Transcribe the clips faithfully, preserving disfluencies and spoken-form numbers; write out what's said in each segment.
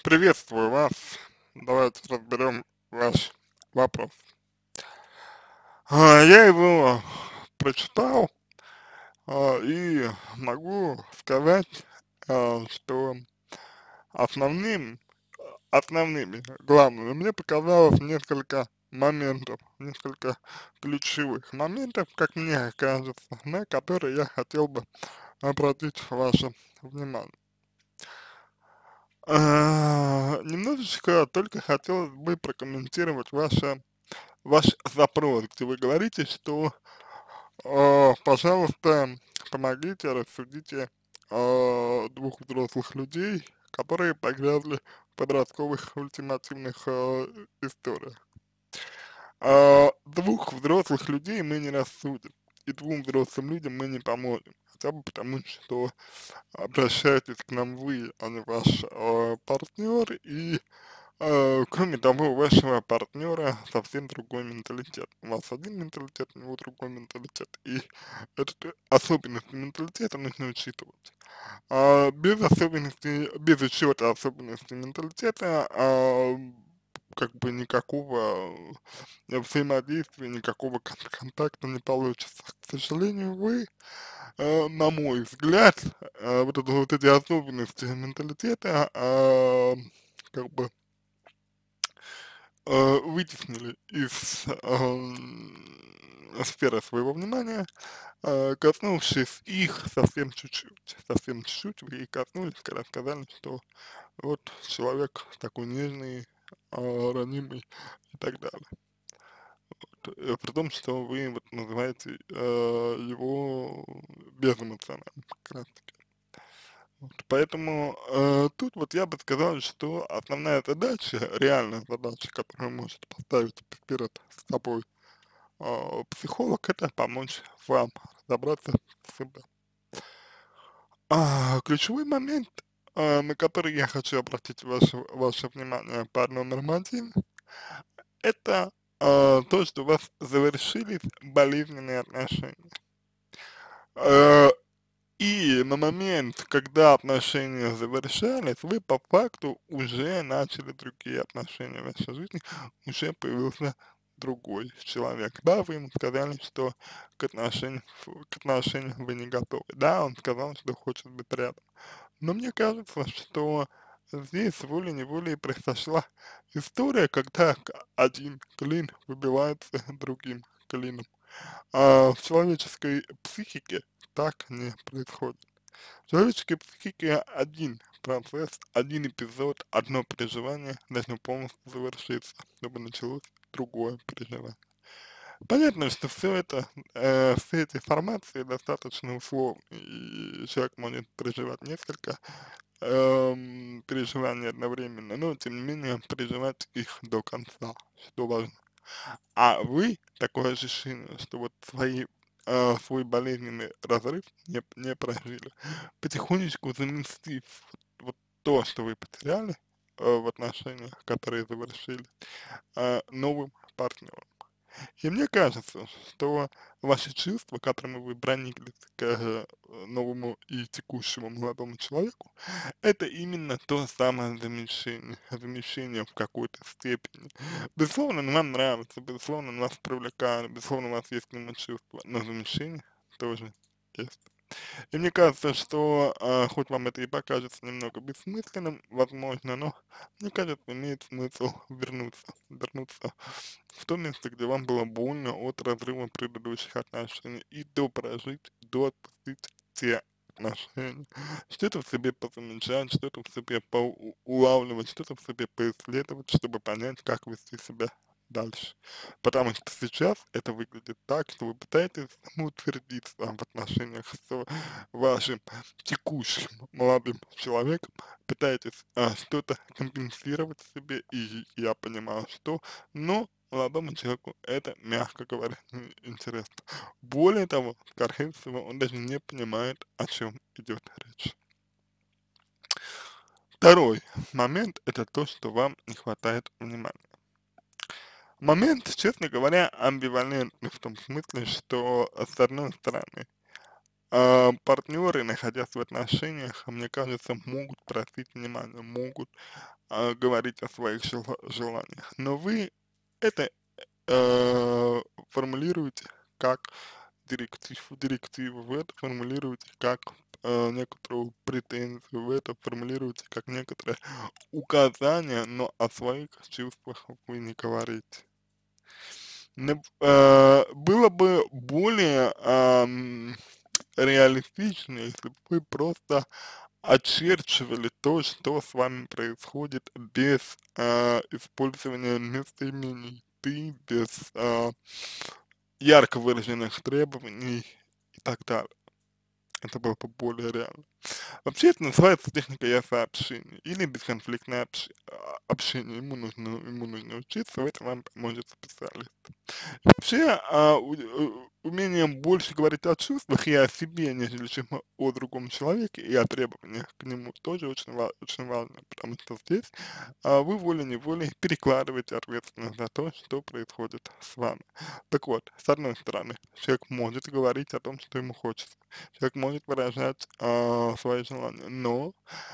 Приветствую вас. Давайте разберем ваш вопрос. А, Я его прочитал, а, и могу сказать, а, что основным, основными, главными, мне показалось несколько моментов, несколько ключевых моментов, как мне кажется, на которые я хотел бы обратить ваше внимание. А, Немножечко только хотелось бы прокомментировать ваше ваш запрос, где вы говорите, что, э, пожалуйста, помогите, рассудите э, двух взрослых людей, которые погрязли в подростковых ультимативных э, историях. А, двух взрослых людей мы не рассудим, и двум взрослым людям мы не поможем. Хотя бы потому, что обращаетесь к нам вы, а не ваш э, партнер, и Э, кроме того, у вашего партнера совсем другой менталитет. У вас один менталитет, у него другой менталитет. И этот особенности менталитета нужно учитывать. А без особенностей, без учета особенностей менталитета, а, как бы никакого э, взаимодействия, никакого кон- контакта не получится. К сожалению, вы, э, на мой взгляд, э, вот, это, вот эти особенности менталитета, а, как бы э, вытеснили из эм, сферы своего внимания, э, коснувшись их совсем чуть-чуть, совсем чуть-чуть, вы и коснулись, когда сказали, что вот человек такой нежный, э, ранимый и так далее. Вот, э, при том, что вы вот называете э, его безэмоциональным, как раз таки. Вот, поэтому э, тут вот я бы сказал, что основная задача, реальная задача, которую может поставить перед собой а, психолог, это помочь вам разобраться в себе. А, ключевой момент, а, на который я хочу обратить ваше, ваше внимание под номером один, это а, то, что у вас завершились болезненные отношения. Э, И на момент, когда отношения завершались, вы по факту уже начали другие отношения в вашей жизни, уже появился другой человек. Да, вы ему сказали, что к отношениям, к отношениям вы не готовы. Да, он сказал, что хочет быть рядом. Но мне кажется, что здесь волей-неволей произошла история, когда к- один клин выбивается другим клином. А в человеческой психике так не происходит. В человеческой психике один процесс, один эпизод, одно переживание должно полностью завершиться, чтобы началось другое переживание. Понятно, что все это, э, все эти формации достаточно условны, и человек может переживать несколько эм, переживаний одновременно, но тем не менее переживать их до конца, что важно. А вы такое ощущение, что вот свои, э, свой болезненный разрыв не, не прожили, потихонечку заместив вот то, что вы потеряли э, в отношениях, которые завершили, э, новым партнером. И мне кажется, что ваши чувства, которыми вы прониклись к э, новому и текущему молодому человеку, это именно то самое замещение, замещение в какой-то степени. Безусловно, он вам нравится, безусловно, он вас привлекает, безусловно, у вас есть к нему чувства, но замещение тоже есть. И мне кажется, что а, хоть вам это и покажется немного бессмысленным, возможно, но мне кажется, имеет смысл вернуться, вернуться в то место, где вам было больно от разрыва предыдущих отношений и допрожить, доотпустить те отношения. Что-то в себе позамечать, что-то в себе поулавливать, что-то в себе поисследовать, чтобы понять, как вести себя дальше. Потому что сейчас это выглядит так, что вы пытаетесь самоутвердиться в отношениях с вашим текущим молодым человеком, пытаетесь а, что-то компенсировать себе, и я понимаю, что, но молодому человеку это, мягко говоря, не интересно. Более того, скорее всего, он даже не понимает, о чем идет речь. Второй момент – это то, что вам не хватает внимания. Момент, честно говоря, амбивалентный в том смысле, что, с одной стороны, а, партнеры, находясь в отношениях, мне кажется, могут просить внимания, могут а, говорить о своих жела- желаниях. Но вы это э, формулируете как директив, директиву, вы это формулируете как э, некоторую претензию, вы это формулируете как некоторое указание, но о своих чувствах вы не говорите. Нап- э, было бы более ам, реалистично, если бы вы просто очерчивали то, что с вами происходит без а, использования местоимений «ты», без а, ярко выраженных требований и так далее. Это было бы более реально. Вообще это называется техника я-сообщения или бесконфликтное общ- а, общение. Ему нужно, ему нужно учиться, в этом вам поможет специалист. Вообще, а, у- у- умением больше говорить о чувствах и о себе, нежели чем о о другом человеке, и о требованиях к нему тоже очень, ва- очень важно, потому что здесь а, вы волей-неволей перекладываете ответственность за то, что происходит с вами. Так вот, с одной стороны, человек может говорить о том, что ему хочется, человек может выражать а, свои желания, но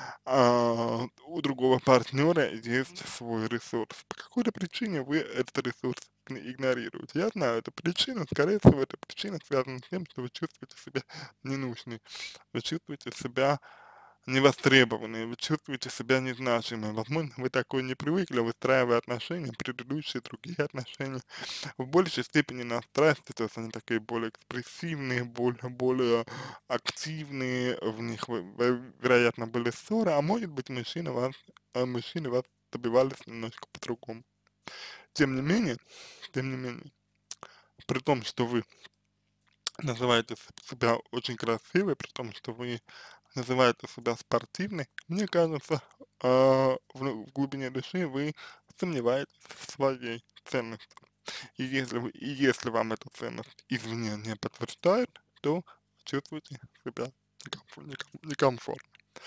а, у другого партнера есть свой ресурс. По какой-то причине вы этот ресурс иг- игнорируете. Я знаю эту причину, скорее всего, эта причина связана с тем, что вы чувствуете себя ненужной, вы чувствуете себя невостребованные, вы чувствуете себя незначимой. Возможно, вы такой не привыкли, выстраивая отношения, предыдущие другие отношения, в большей степени на страсти, то есть они такие более экспрессивные, более, более активные, в них, вы- вы- вероятно, были ссоры, а может быть, мужчины вас, а мужчины вас добивались немножко по-другому. Тем не менее, тем не менее, при том, что вы называете с- себя очень красивой, при том, что вы называете себя спортивной, мне кажется, а, в, в глубине души вы сомневаетесь в своей ценности. И если, вы, и если вам эта ценность извне не подтверждает, то чувствуете себя некомфор- неком- некомфортно.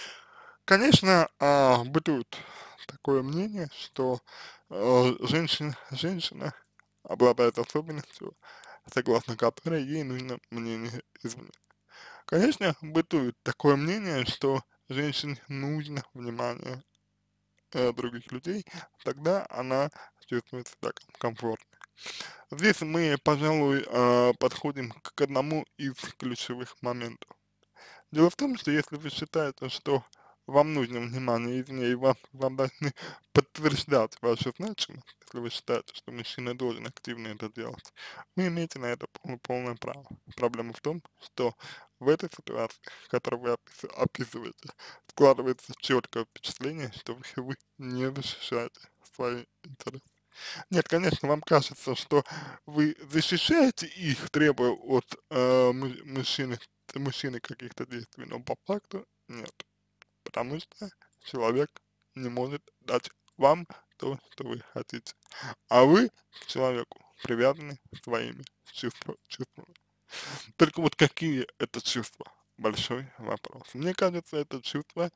Конечно, а, бытует такое мнение, что а, женщина, женщина обладает особенностью, согласно которой ей нужно мнение извне. Конечно, бытует такое мнение, что женщине нужно внимание э, других людей, тогда она чувствует себя ком- комфортно. Здесь мы, пожалуй, а, подходим к одному из ключевых моментов. Дело в том, что если вы считаете, что вам нужно внимание извне, и вам, вам должны подтверждать вашу значимость, если вы считаете, что мужчина должен активно это делать, вы имеете на это пол- полное право. Проблема в том, что в этой ситуации, которую вы опис- описываете, складывается четкое впечатление, что вы, вы не защищаете свои интересы. Нет, конечно, вам кажется, что вы защищаете их, требуя от э, му- мужчины, мужчины каких-то действий, но по факту нет, потому что человек не может дать вам то, что вы хотите, а вы к человеку привязаны своими чувства, чувствами. Только вот какие это чувства? Большой вопрос. Мне кажется, это чувства,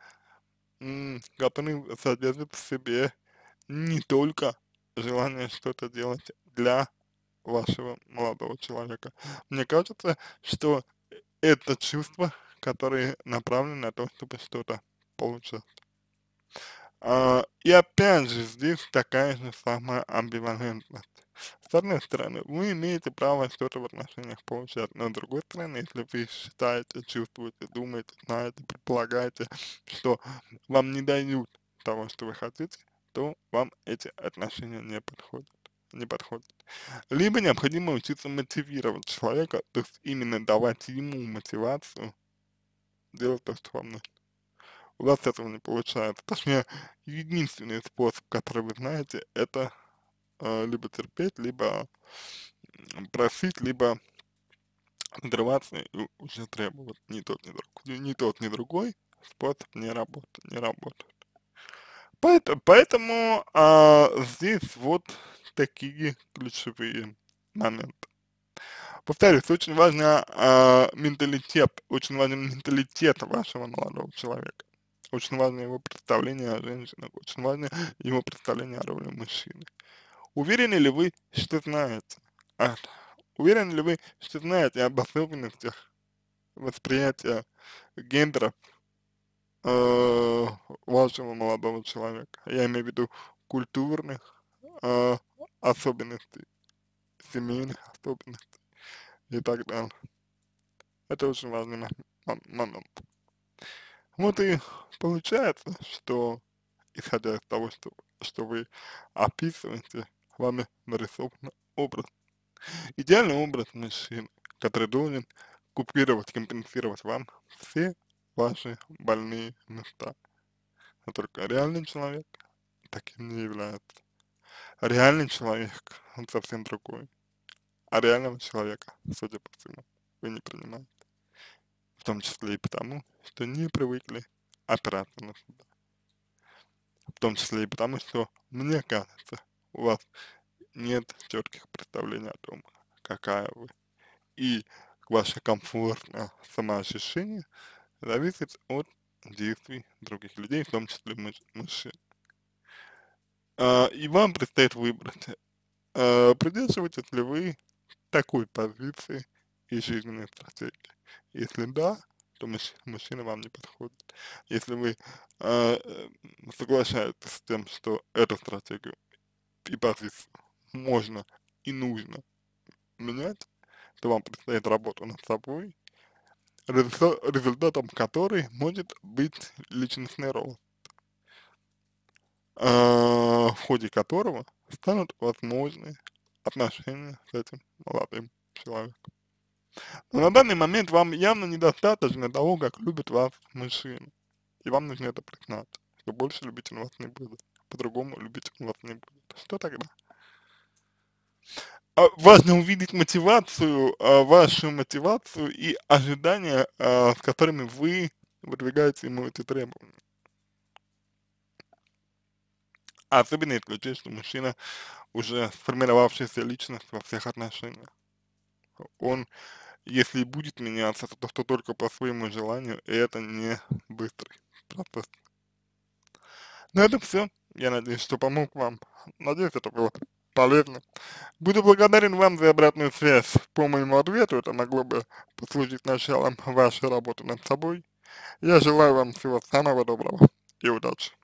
м, которые содержат в себе не только желание что-то делать для вашего молодого человека. Мне кажется, что это чувства, которые направлены на то, чтобы что-то получить. А, и опять же, здесь такая же самая амбивалентность. С одной стороны, вы имеете право что-то в отношениях получать, но с другой стороны, если вы считаете, чувствуете, думаете, знаете, предполагаете, что вам не дают того, что вы хотите, то вам эти отношения не подходят. Не подходят. Либо необходимо учиться мотивировать человека, то есть именно давать ему мотивацию делать то, что вам нужно. У вас этого не получается. Точнее, единственный способ, который вы знаете, это э, либо терпеть, либо м, просить, либо надрываться и уже требовать. Ни тот, ни другой. Ни тот, ни другой способ не работает, не работает. Поэтому, поэтому а, здесь вот такие ключевые моменты. Повторюсь, очень важно а, менталитет, очень важен менталитет вашего молодого человека. Очень важно его представление о женщинах, очень важно его представление о роли мужчины. Уверены ли вы, что знаете это? Уверены ли вы, что знаете об особенностях восприятия гендеров э, вашего молодого человека. Я имею в виду культурных э, особенностей, семейных особенностей и так далее. Это очень важный мо- мо- момент. Вот и получается, что исходя из того, что, что вы описываете, вами нарисован образ. Идеальный образ мужчины, который должен купировать, компенсировать вам все ваши больные места. Но только реальный человек таким не является. Реальный человек, он совсем другой. А реального человека, судя по всему, вы не принимаете. В том числе и потому, что не привыкли опираться на себя. В том числе и потому, что, мне кажется, у вас нет четких представлений о том, какая вы. И ваше комфортное самоощущение зависит от действий других людей, в том числе муж- мужчин. А, и вам предстоит выбрать, а, придерживаетесь ли вы такой позиции и жизненной стратегии. Если да, то мужч- мужчина вам не подходит. Если вы а, э, соглашаетесь с тем, что эту стратегию и позицию можно и нужно менять, то вам предстоит работа над собой, резу- результатом которой может быть личностный рост, а, в ходе которого станут возможны отношения с этим молодым человеком. Но на данный момент вам явно недостаточно того, как любит вас мужчина. И вам нужно это признать, что больше любить он вас не будет. По-другому любить он вас не будет. Что тогда? А, важно увидеть мотивацию, а, вашу мотивацию и ожидания, а, с которыми вы выдвигаете ему эти требования. А особенно если учесть, что мужчина уже сформировавшаяся личность во всех отношениях. Он, если и будет меняться, то, то только по своему желанию, и это не быстрый процесс. На этом все. Я надеюсь, что помог вам. Надеюсь, это было полезно. Буду благодарен вам за обратную связь по моему ответу. Это могло бы послужить началом вашей работы над собой. Я желаю вам всего самого доброго и удачи.